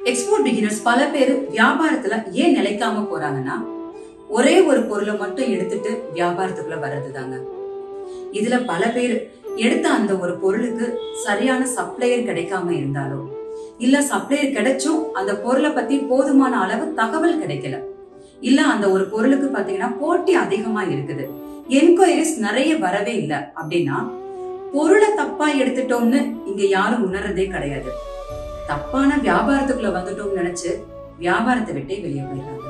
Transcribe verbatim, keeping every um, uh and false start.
Export beginners பல பேர் வியாபாரத்துல ஏன் நிலைக்காம போறாங்கன்னா ஒரே ஒரு பொருளை மட்டும் எடுத்துட்டு வியாபாரத்துக்குள்ள வர்றதுதாங்க. இதுல பல பேர் எடுத்த அந்த ஒரு பொருளுக்கு சரியான சப்ளையர் கிடைக்காம இருந்தாலோ இல்ல சப்ளையர் கிடைச்சும் அந்த பொருளை பத்தி போதுமான அளவு தகவல் கிடைக்கல, இல்ல அந்த ஒரு பொருளுக்கு பாத்தீங்கன்னா போட்டி அதிகமா இருக்குது, என்கொயரிஸ் நிறைய வரவே இல்லை அப்படின்னா பொருளை தப்பா எடுத்துட்டோம்னு இங்க யாரும் உணர்றதே கிடையாது. தப்பான வியாபாரத்துக்குள்ள வந்துட்டோம்னு நினைச்சு வியாபாரத்தை விட்டே வெளியே போயிடுறாங்க.